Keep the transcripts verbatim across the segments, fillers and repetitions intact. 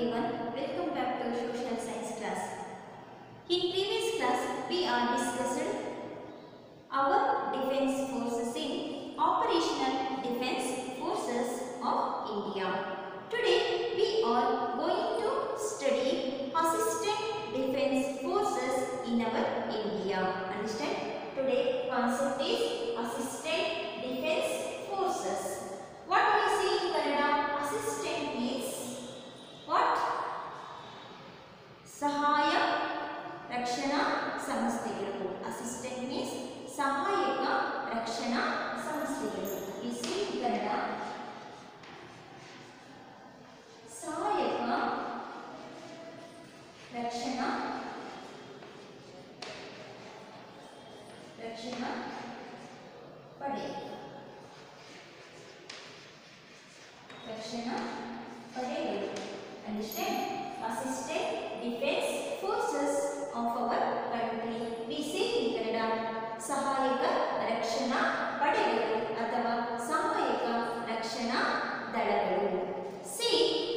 everyone, welcome back to social science class. In previous class we are discussing our defense forces in operational defense forces of India. Today we are going to study assistant defense forces in our India. Understand? Today concept is assistant defense forces. What we see in Kannada? Assistant means what? Sahaya Rakshana Samಸ್ಥೆಗಳು. Assistant means Sahayaka Rakshana Samಸ್ಥೆಗಳು. We see in Kannada Sahayaka Rakshana Rakshana Pade. Rakshana Padegalu. Understand? Assistant defense forces of our country. We say in Kannada Sahayaka Rakshana Padegalu ಅಥವಾ Sahayaka Rakshana Dalagalu. See,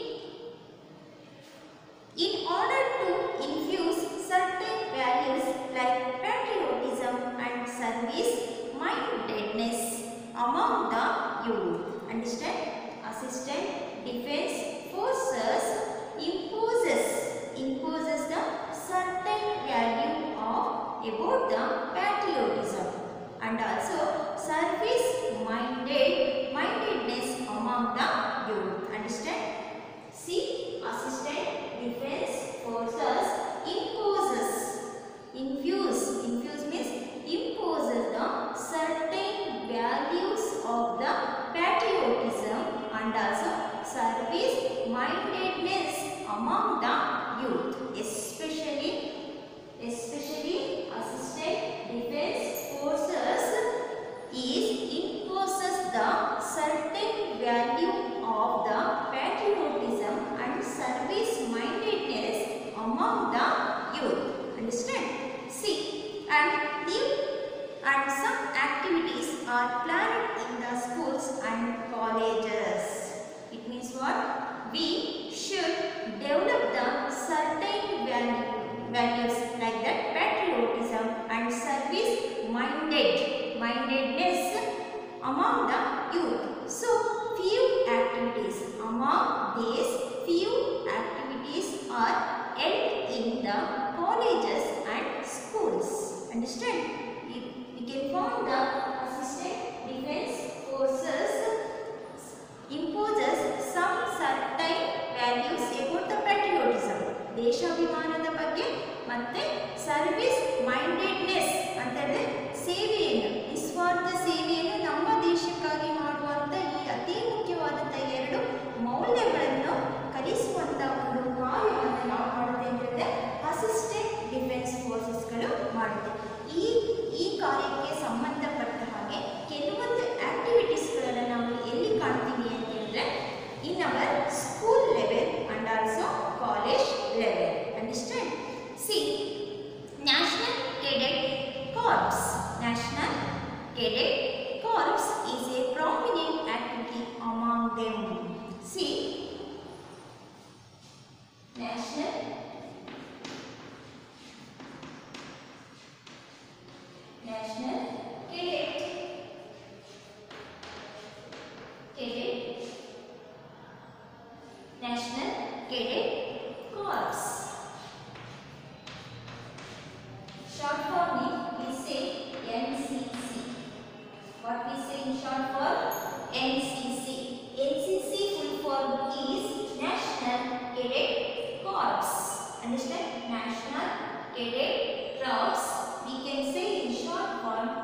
in order to infuse certain values like patriotism and service mindedness among the youth. Understand? Assistant defense forces imposes imposes the certain value of about the patriotism and also service minded mindedness among the youth. Understand? See, assistant defense forces imposes infuse infuse means imposes the certain values of the patriotism and also service mindedness among the youth, especially especially assistant defense forces is imposes the certain value of the patriotism and service mindedness among the youth. Understand? See, and if and some activities are planned in the schools and colleges. It means what? We should develop the certain value, values like that patriotism and service minded mindedness among the youth. So few activities among these few activities are held in the colleges and schools. Understand? You, you can find the assistant defense forces imposes some certain values about the patriotism. ದೇಶಾಭಿಮಾನದ ಬಗ್ಗೆ ಮತ್ತೆ service mindedness ಅಂತಂದ್ರೆ ಸೇವೆಯನ್ನು ನಿಸ್ವಾರ್ಥ ಸೇವೆಯನ್ನು ನಮ್ಮ ದೇಶಕ್ಕಾಗಿ ಮಾಡುವಂತ ಈ ಅತಿ ಮುಖ್ಯವಾದಂಥ ಎರಡು ಮೌಲ್ಯಗಳನ್ನು ಕಲಿಸುವಂತ ಒಂದು ಕಾರ್ಯವನ್ನು ನಾವು ಮಾಡುತ್ತೆ ಅಂತಂದ್ರೆ ಅಸಿಸ್ಟೆಂಟ್ ಡಿಫೆನ್ಸ್ ಫೋರ್ಸಸ್ಗಳು ಮಾಡುತ್ತೆ. ಈ ಈ ಕಾರ್ಯಕ್ಕೆ ಸಂಬಂಧಪಟ್ಟ ಹಾಗೆ ಕೆಲವೊಂದು ಆಕ್ಟಿವಿಟೀಸ್ಗಳನ್ನು ನಾವು ಎಲ್ಲಿ ಕಾಣ್ತೀವಿ ಅಂತ ಹೇಳಿದ್ರೆ in our school level and also college level. Understand? See, National Cadet Corps. National Cadet Corps is a prominent activity among them. See, National National Cadet Cadet National Cadet Corps. Short form we say N C C. What we say in short form? N C C. N C C full form is National Cadet Corps. Understand? National Cadet Corps. We can say in short form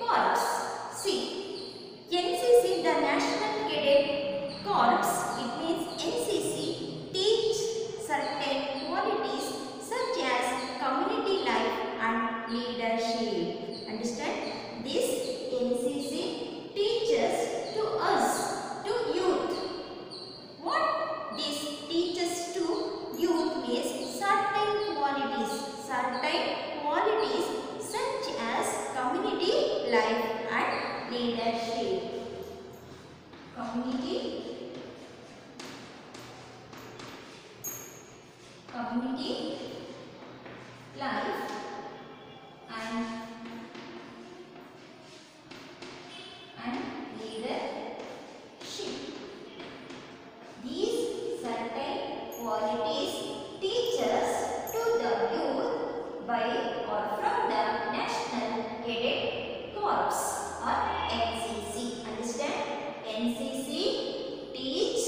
Corps. See, N C C, the National Cadet Corps, it means N C C teach certain qualities such as community life and leadership. Understand? This N C C teaches to us, to youth. What this teaches to youth means certain qualities, certain qualities such as community life and leadership. Community, community life and and leadership. These certain qualities teach us to the youth by or from the National Cadet Corps or N C C. Understand? N C C teach,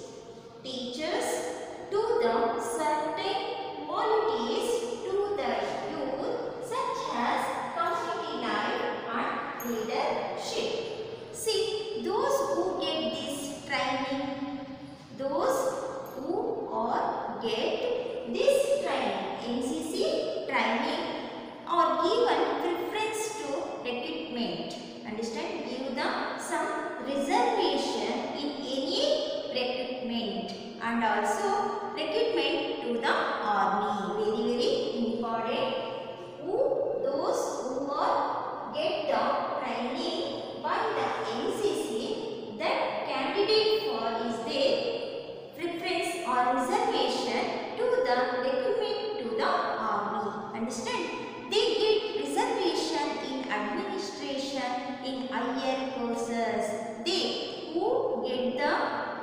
teaches to the certain qualities to the youth such as community life and leadership. See, those who get this training, those who are get this training, N C C training, are given preference to recruitment. Understand? Give them some reservation in any recruitment and also recruitment to the army. Very very important. Who those who are get the training by the N C C, that candidate for is their preference or reservation to the recruitment to the army. Understand? They get reservation in administration, in higher courses. They who get the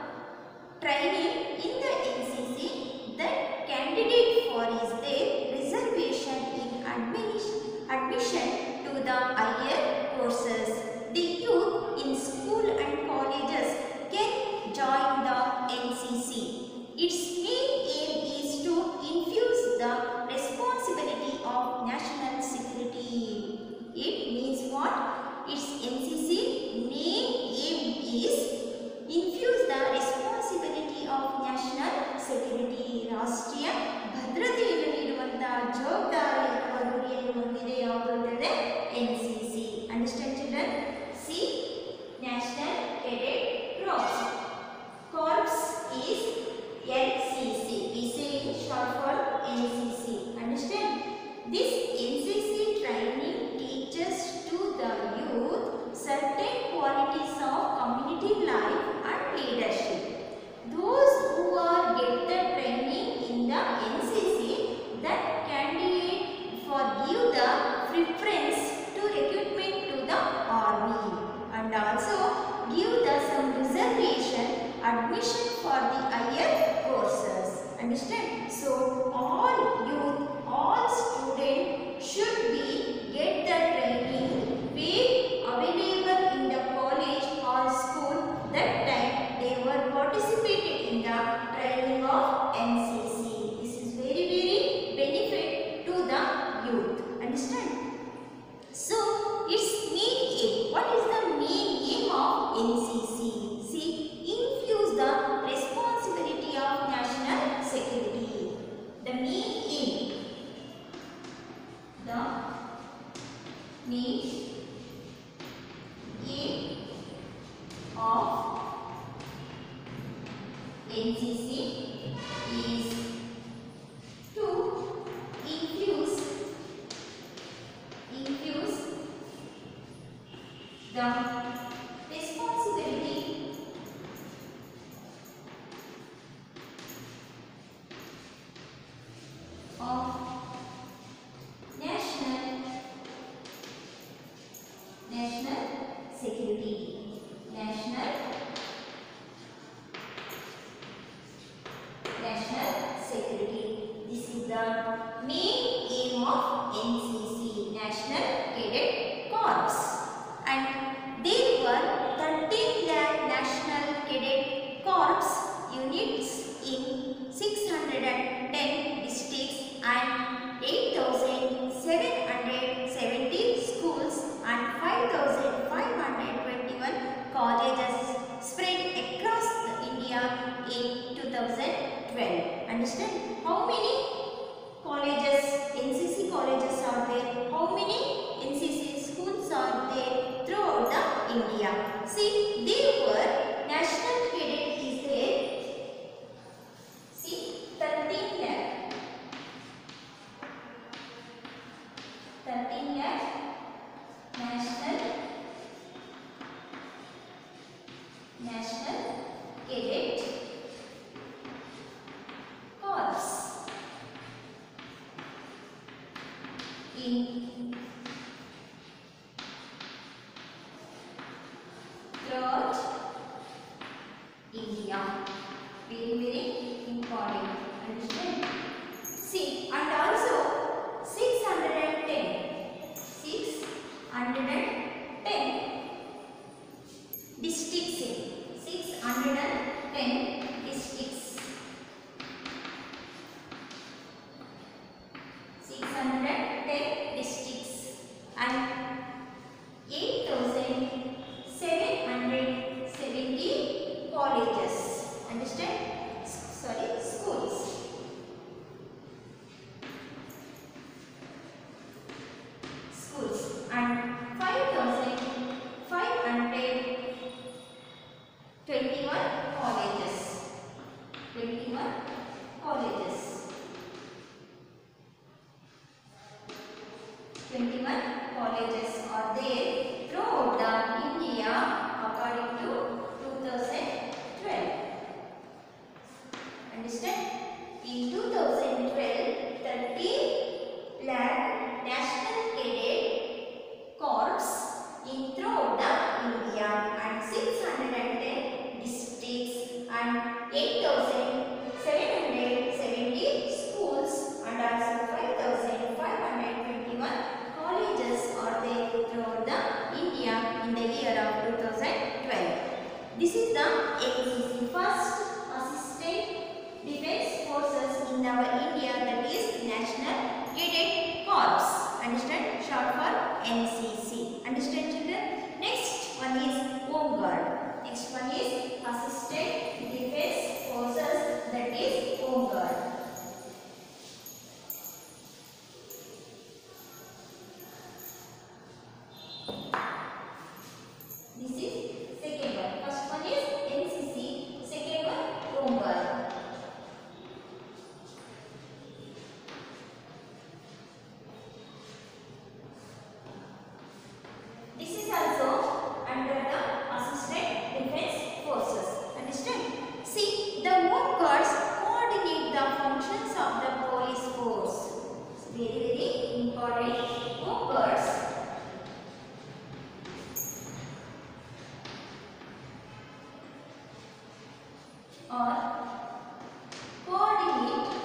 training in the N C C, that candidate for is their reservation in admission to the higher courses. The youth in school and colleges can join the N C C. Its main aim is to infuse the responsibility of national security. It means what? Its N C C main aim is infuse the responsibility of national security. ರಾಷ್ಟ್ರೀಯ ಭದ್ರತೆಯನ್ನು ನೀಡುವಂತಹ ಜವಾಬ್ದಾರಿ ಅಥವಾ ಗುರಿಯನ್ನು ಹೊಂದಿದೆ ಯಾವುದು ಅಂತಂದ್ರೆ N C C. Understand children? See, National Cadet Corps. Corps is N C C. We say in short for N C C. Understand? This N C C training teaches to the youth certain qualities of community life and leadership. Those who are get the training in the N C C, that candidate for give the preference to recruitment to the army and also give the some reservation admission for the higher courses. Understand? So all youth, all students should be get the training where available in the college or school. That time they were participated in the training of N C C. This is very very benefit to the youth. Understand? So its main aim. What is the main aim of N C C? See, infuse the responsibility of national security. The main aim. The main aim of N C C is to infuse infuse the responsibility of national national security. National national security. This is the main aim of N C C, National Cadet Corps. And there were thirteen lakh National Cadet Corps units in six hundred ten districts and eight thousand seven hundred seventy schools and five thousand India. See, they were national cadet is there. See, thirteen lakh. thirteen lakh national national cadet corps in throughout India. Very very important. Understand? See, and also six hundred ten. six hundred ten districts. six hundred ten districts. six hundred ten districts and eight thousand seven hundred seventy colleges. Understand? Sorry, schools. Schools and five thousand five hundred twenty-one colleges. twenty-one colleges. twenty-one colleges are there throughout the India according to two thousand twelve. Understand? In two thousand twelve, thirty lakh national cadet corps in throughout the India and six hundred ten districts and eight thousand seven hundred seventy schools and also five thousand five hundred twenty-one colleges are there throughout the India in the year of two thousand twelve. This is the N C C, first assistant defense forces in our India, that is National Cadet Corps. Understand? Short for N C C. Understand, children? Next one is Home Guard. Next one is Assistant Defense Forces, that is Home Guard. This is second one. First one is N C C, second one Home Guard. This is also under the Assistant Defense Forces. Understand? See, the Home Guards coordinate the functions of the police force. Very very important. Home Guards or coordinate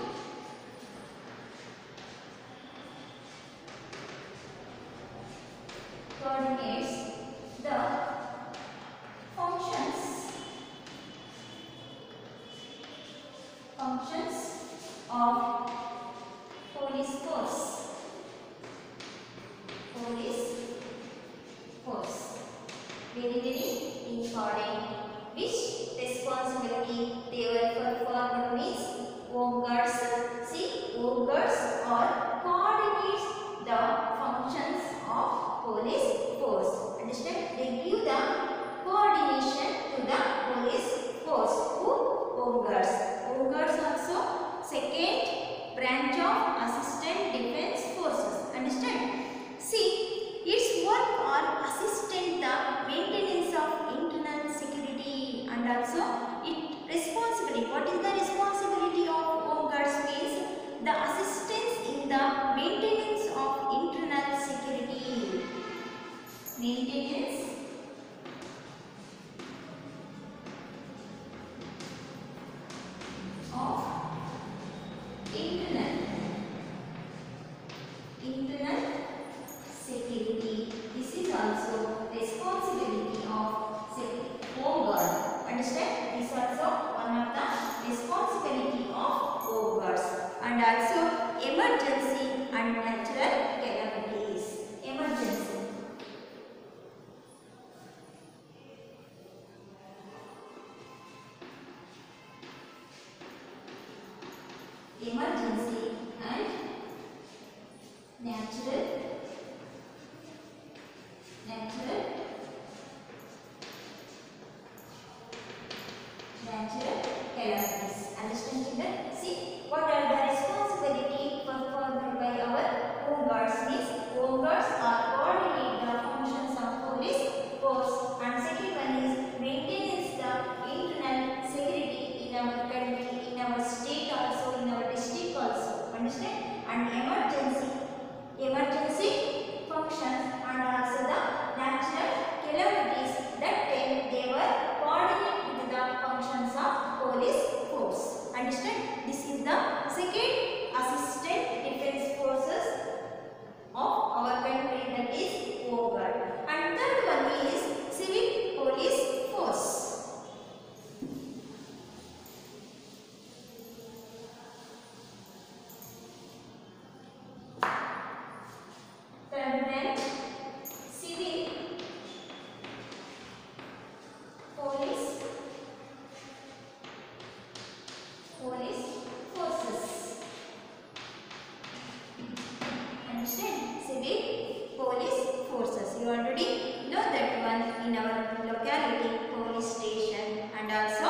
coordinates the functions functions of police force police force. Very very important. Which responsibility they will perform means Home Guards. See, Home Guards or coordinates the functions of police force. Understand? They give the coordination to the police force. Who? Home Guards. Home Guards also second branch of Assistant Defense Forces. Understand? See, its work or assistant the maintenance of internal security and also it responsibility. What is the responsibility of Home Guards means? The assistance in the maintenance of internal security. Maintenance of internal internal security. This is also responsibility of Home Guard. Understand? This is also one of the responsibility of Home Guards. And also emergency and natural calamities. Emergency. Emergency and natural natural natural calamities. Understand children? See, what are the responsibility performed by our home guards means home guards are coordinate the functions of police force, and second one is maintenance the internal security in our country, in our state also, in our district also. Understand? And emergency emergency functions, and also the natural calamities. That time they were coordinate with the functions of police force. Understand? This is the second assistant defense forces of our country, that is home guard. And third one is civil police force. Third one, civil police police forces. Understand? Civil police forces. You already know that one in our locality, police station and also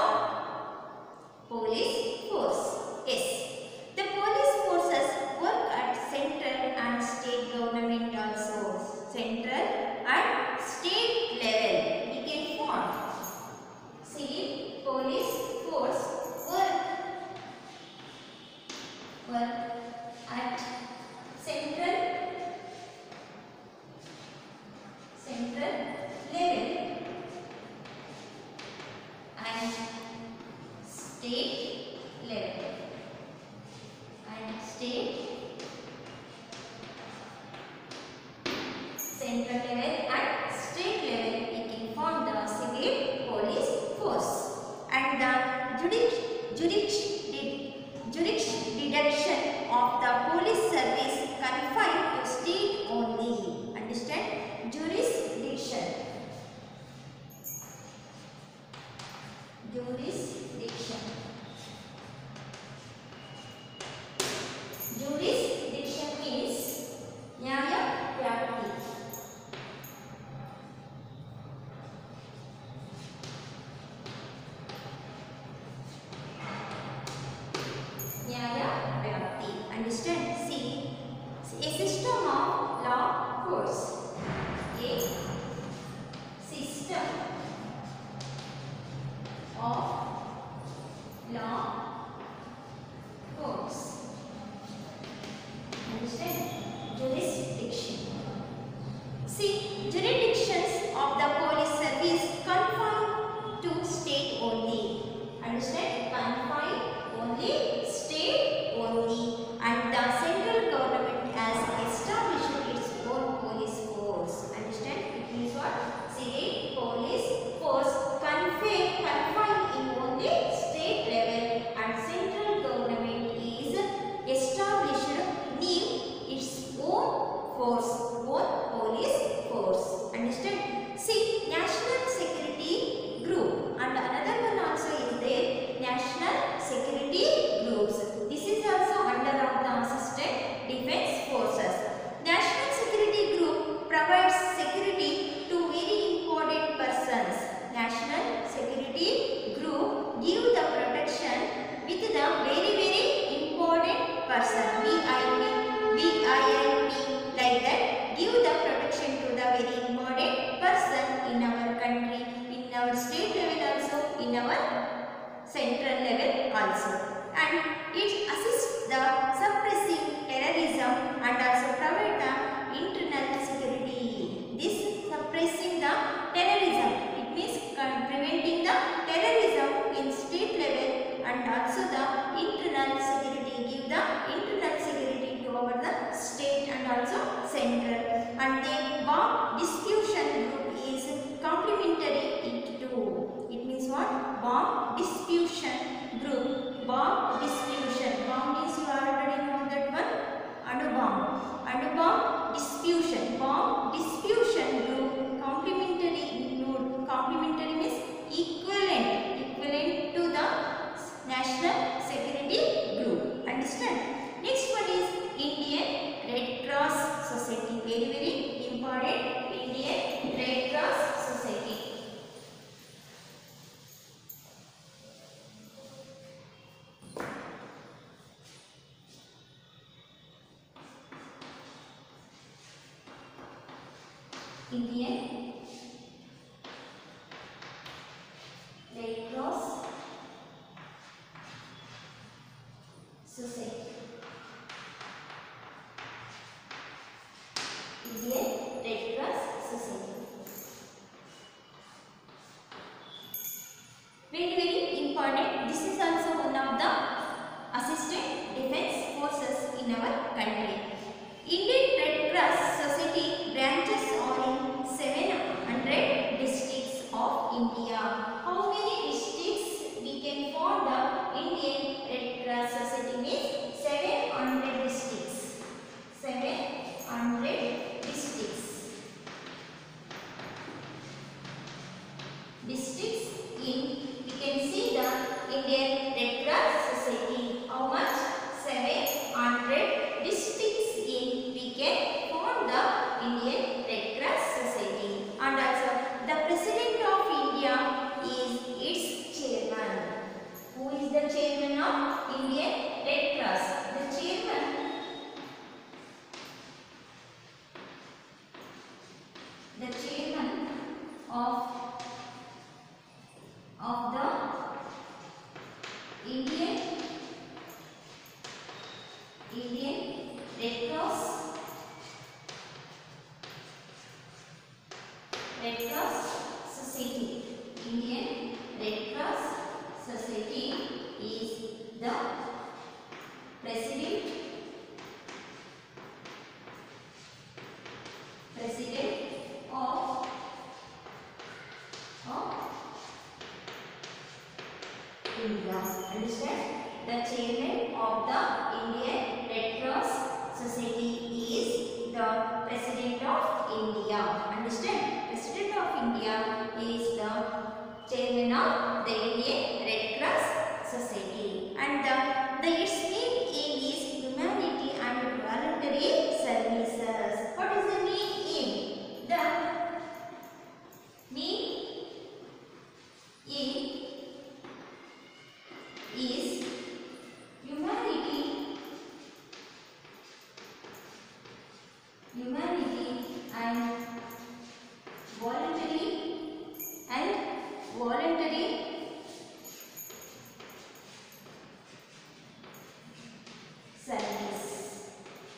police force. Yes. The police forces work at central and state government also. Central and state level. We can form civil police force work work at central central level and state level and state central level and state level we can form the civil police force. And the judic judic jurisdiction of the police service confined to state only. Understand? Jurisdiction. Jurisdiction. Jurisdiction means nyaya vyapti. Nyaya vyapti. Understand? See, a system of law courts. A system of law courts. Understand? Jurisdiction. See, jurisdictions of the police service confined to state only. Understand? Confined only, state only. And the central government has established its own police force. Understand? It means what? Civil police force confined, confined in only state level, and central government is established new its own force, own police force. Understand? See, national security group, and another one also is there, national security groups. This is also under of the assistant defense forces. National security group provides security to very important persons. National security group give the protection with the very very important person. V I P, V I L P, like that. Give the protection to the very important person in our country, in our state level also, in our central level also. And it assists the suppressing terrorism and also provide the internal security. This suppressing the terrorism, it means preventing the terrorism in state level, and also the internal security, give the internal security to our the state and also central. And then bomb distribution group is complementary it to. It means what? Bomb distribution group. Bomb Indian Red Cross Society. Indian Red Cross Society. Very very important. This is also one of the assistant defense forces in our country. Indian Red Cross Society branches are in seven hundred districts of India. How many districts we can form the Indian Red Cross Society means seven hundred districts. seven hundred districts. Districts in, we can see the Indian Red Cross Society. How much? seven hundred districts in we can form the Indian Red Cross Society. And also the President of India is its chairman. Who is the chairman of Indian Red Cross? The chairman the chairman of of the Indian Indian Red Cross Red Cross Society. Indian Red Cross Society is the president president of of India. Understand? The chairman of the Indian Red Cross Society is the President of India. Understand? President of India is the chairman of the Indian Red Cross Society. And the, the its main aim is humanity and voluntary services. What is the main aim? The main aim is humanity, humanity and voluntary and voluntary service.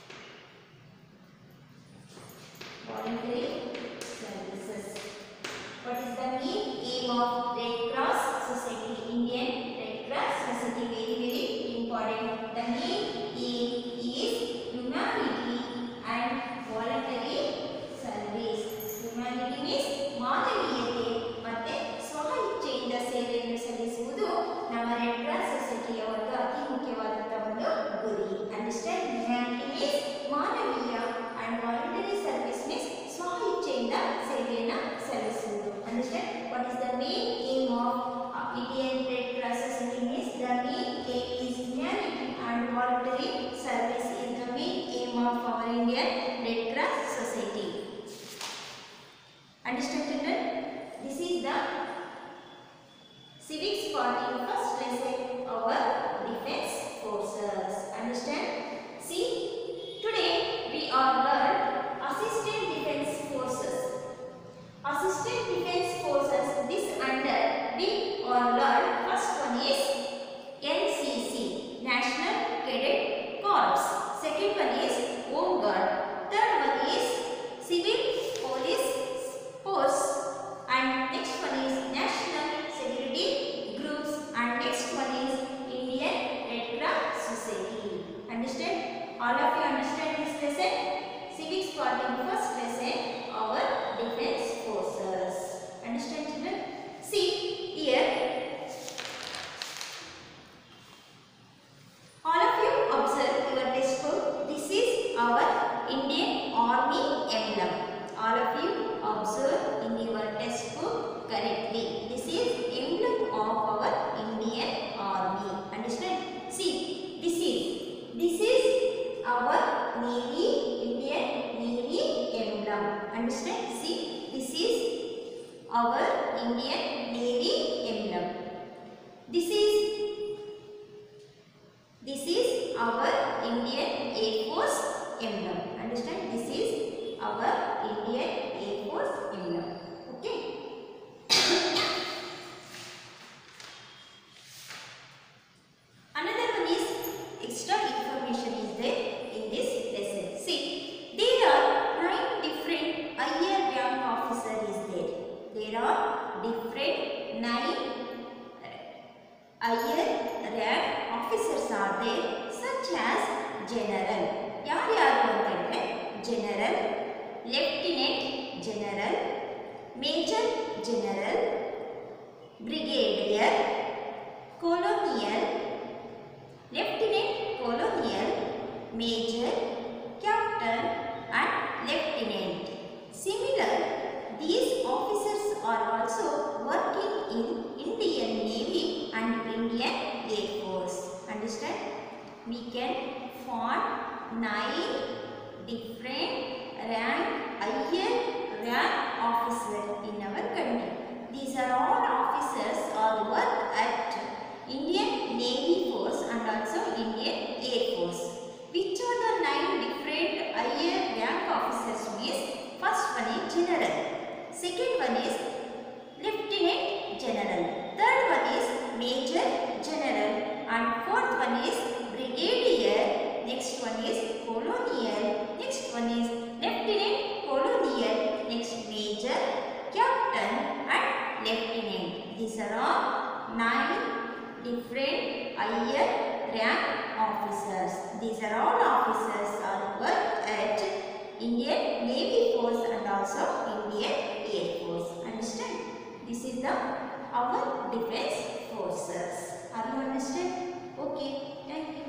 Voluntary services. What is the main aim of Red Cross Society? Indian Red Cross Society, very very important. The main aim is humanity and voluntary service. Humanity means ಮಾನವೀಯತೆ ಮತ್ತೆ ಸ್ವಇಚ್ಛೆಯಿಂದ ಸೇವೆಯನ್ನು ಸಲ್ಲಿಸುವುದು ನಮ್ಮ red cross ಸೊಸೈಟಿಯ ಒಂದು ಅತಿ ಮುಖ್ಯವಾದಂತಹ ಒಂದು ಗುರಿ. ಅಂಡರ್ಸ್ಟ್ಯಾಂಡ್? ಹ್ಯುಮ್ಯಾನಿಟಿ ಮೀನ್ಸ್ ಮಾನವೀಯ ಅಂಡ್ ವಾಲಂಟರಿ ಸರ್ವಿಸ್ ಮೀನ್ಸ್ ಸ್ವಇಚ್ಛೆಯಿಂದ ಸೇವೆಯನ್ನು ಸಲ್ಲಿಸುವುದು. Understand? What is the main aim of Indian Red Cross Society means the main aim is humanity and voluntary service is the main aim of our Indian Red Cross Society. Understand children? This is the civics part in first lesson our defense forces. Understand? See, today we are learned assistant defense forces. Assistant defense forces, this under we are learned. First one is N C C, National Cadet Corps. Second one is Home Guard. Third one is Civil Police Force. And next one is National Security Groups. And next one is Indian Red Cross Society. Understand? All of you understand this lesson? Civics part in first lesson our defense forces. Understand children? See here. All of you observe your textbook. This is our Indian Army emblem. All of you observe in your textbook correctly. This is emblem of our Indian Army. Understand? See, this is this is our Navy, Indian Navy emblem. Understand? See, this is our Indian Navy emblem. This is this is our Indian Air Force emblem. Understand? This is our Indian Air Force are there such as general. ಯಾರು ಯಾರು ಅಂತಂದ್ರೆ general, lieutenant general, major general, brigadier, colonial, lieutenant colonial, major, captain and lieutenant. Similar, these officers are also working in Indian Navy and Indian Air Force. Understand? We can find nine different rank, higher rank officers in our country. These are all officers all work at Indian Navy Force and also Indian Air Force. Which are the nine different higher rank officers means? First one is general, second one is lieutenant general, third one is major general, and fourth one is brigadier, next one is colonial, next one is lieutenant colonial, next major, captain and lieutenant. These are all nine different higher rank officers. These are all officers are work at Indian Navy Force and also Indian Air Force. Understand? This is the our defense forces. Are you understand? Okay. Thank you.